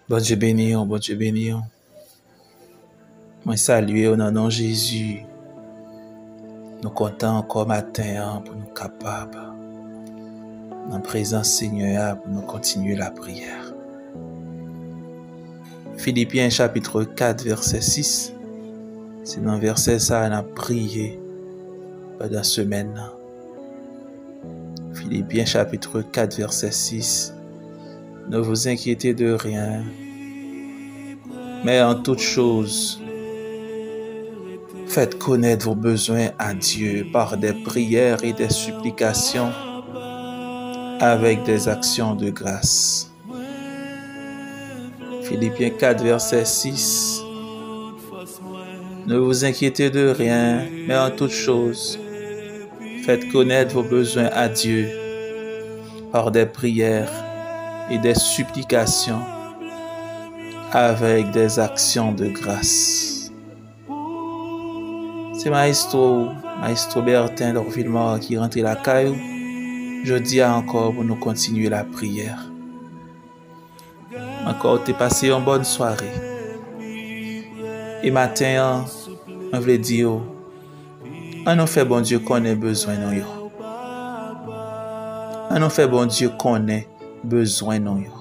Bon Dieu béni, bon Dieu béni. Moi saluer au nom de Jésus. Nous comptons encore matin pour nous capables, en présence Seigneur, pour nous continuer la prière. Philippiens chapitre 4, verset 6. C'est dans le verset ça qu'on a prié pendant la semaine. Philippiens chapitre 4, verset 6. Ne vous inquiétez de rien, mais en toute chose, faites connaître vos besoins à Dieu par des prières et des supplications avec des actions de grâce. Philippiens 4, verset 6. Ne vous inquiétez de rien, mais en toute chose, faites connaître vos besoins à Dieu par des prières et des supplications avec des actions de grâce. C'est Maestro Bertin d'Orville-Mort qui rentre la caillou. Je dis encore pour nous continuer la prière. Encore, t'es passé une bonne soirée. Et matin, on veut dire, on nous fait bon Dieu qu'on ait besoin de nous. On nous fait bon Dieu qu'on ait besoin de nous.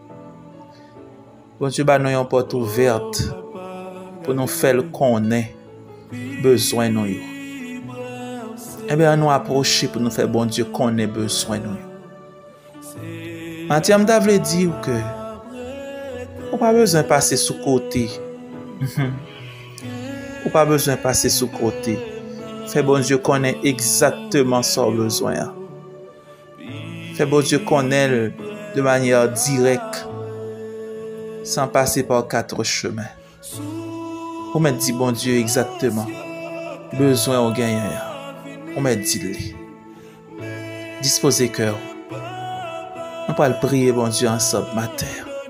Bon Dieu, nous avons une porte ouverte pour nous faire qu'on ait besoin de nous. Eh bien, nous approcher pour nous faire bon Dieu qu'on ait besoin de nous. Maintenant, je veux dire que on n'a pas besoin de passer sous côté. On n'a pas besoin de passer sous côté. Fait bon Dieu qu'on ait exactement son besoin. Fait bon Dieu qu'on ait de manière directe, sans passer par 4 chemins. On m'a dit bon Dieu exactement besoin au gagnant. On m'a dit disposez cœur. On va prier bon Dieu ensemble matin.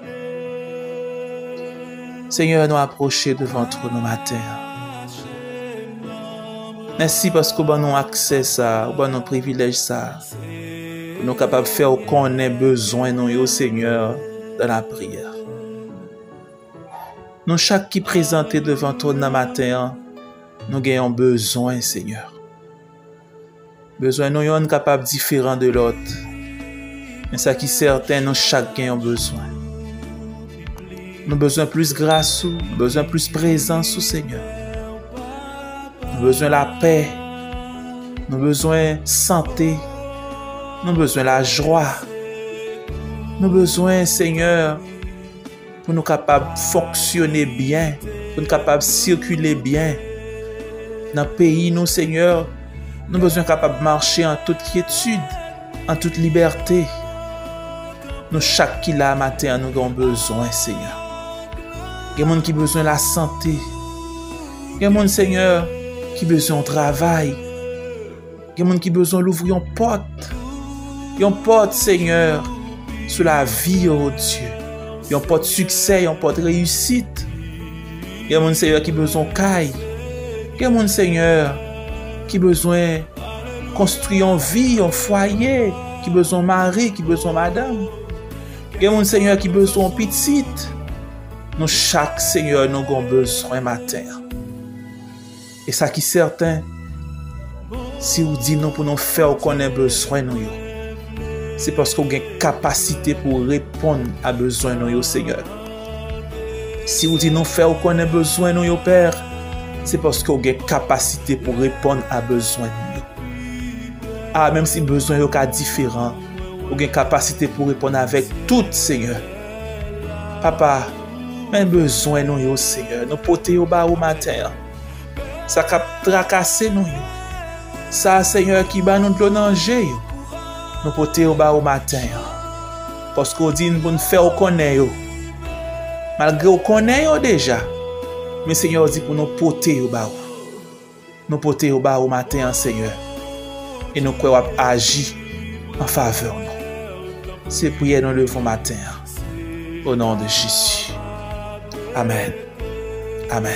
Seigneur, nous approcher devant toi nos matin. Merci parce que nous avons accès ça, nous avons privilège ça. Pour nous capables de faire qu'on ait besoin nous Seigneur dans la prière. Nous chaque qui présenté devant toi dans matin, nous avons besoin Seigneur. Besoin nous sommes capables différents de l'autre. Mais ça qui est certain, nous chacun avons besoin. Nous avons besoin plus grâce, nous avons besoin plus présence au Seigneur. Nous avons besoin de la paix, nous avons besoin de santé, nous avons besoin de la joie. Nous avons besoin, Seigneur, pour nous capables de fonctionner bien, pour nous capables de circuler bien. Dans le pays, nous, Seigneur, nous avons besoin capables de marcher en toute quiétude, en toute liberté. Nous, chaque qui là matin, nous avons besoin, Seigneur. Il y a des gens qui ont besoin de la santé. Il y a des gens, Seigneur, qui ont besoin de travail. Il y a des gens qui ont besoin d'ouvrir une porte. Une porte, Seigneur, sur la vie, oh Dieu. Une porte de succès, une porte de réussite. Il y a des gens, Seigneur, qui ont besoin de caille. Il y a des gens, Seigneur, qui ont besoin de construire une vie, un foyer, qui ont besoin de mari, qui ont besoin de madame. Il y a des gens, Seigneur, qui ont besoin de petite. Nous, chaque Seigneur, nous avons besoin matin. Et ça qui est certain, si vous dites nous pour nous faire qu'on ait besoin, nous, c'est parce qu'on a une capacité pour répondre à besoin, nous, Seigneur. Si vous dites nous faire qu'on ait besoin, nous, Père, c'est parce qu'on a une capacité pour répondre à besoin, nous. Ah, même si besoin est différent, on a une capacité pour répondre avec tout, Seigneur. Papa, mais besoin nous Seigneur, nous porter au bas au matin. Ça cap tracasser nous. Ça Seigneur qui ba nous de danger. Nous porter au bas au matin. Parce qu'on dit pour nous faire connaître. Malgré qu'on connaît déjà. Mais Seigneur dit pour nous porter au bas. Nous porter au bas au matin Seigneur. Et nous croyons agir en faveur nous. C'est prier nous le matin. Au nom de Jésus. Amen. Amen.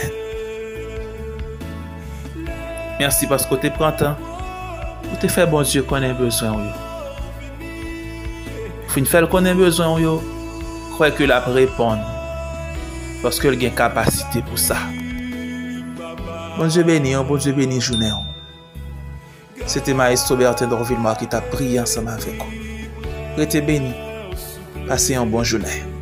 Merci parce que tu prends temps. Pour te faire bon Dieu qu'on ait besoin. Faut une faire qu'on ait besoin. Crois que la répondre. parce que il a capacité pour ça. Bon Dieu béni, journée. C'était Maestro Bertin d'Orville qui t'a prié ensemble avec vous. Restez béni. Passez une bonne journée.